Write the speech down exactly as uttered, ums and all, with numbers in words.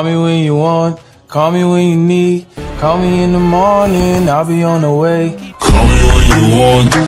Call me when you want, call me when you need. Call me in the morning, I'll be on the way. Call me when you want.